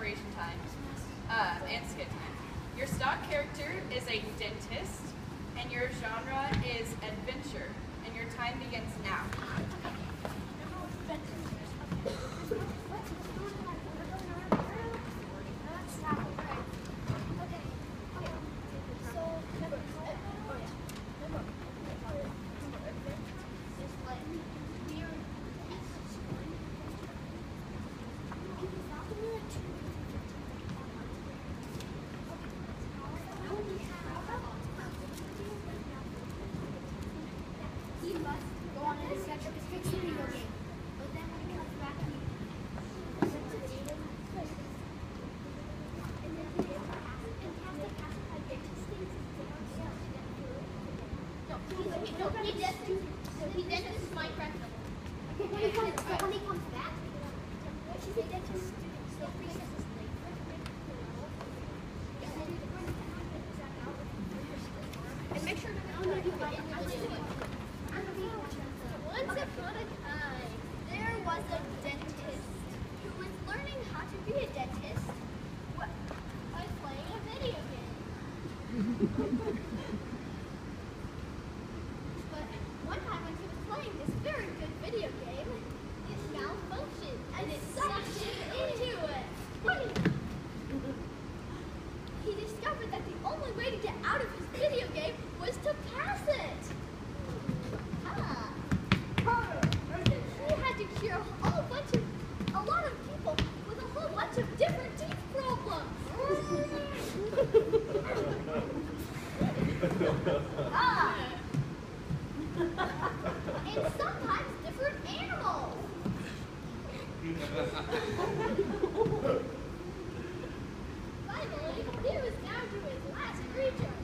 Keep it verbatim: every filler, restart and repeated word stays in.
preparation time uh, and skit time. Your stock character is a dentist, and your genre is adventure, and your time begins now. He must go on an adventure to fix the video game. But then when he comes back, he listens to David and then he has to pass the pacified dentist things downstairs to get through it. No, he's, no, he does do, so he dentist Minecraft. Okay, when he comes, so when he comes back, she's a dentist student, so Princess is late. And make sure to download your video. Once upon a time, there was a dentist who was learning how to be a dentist by playing a video game. But one time when he was playing this very good video game, it malfunctioned and it sucked him into it. He discovered that the only way to get out of his video game was to pass it. Ah. He had to cure a whole bunch of, a lot of people with a whole bunch of different teeth problems. Ah. And sometimes different animals. Finally, he was down to his last creature.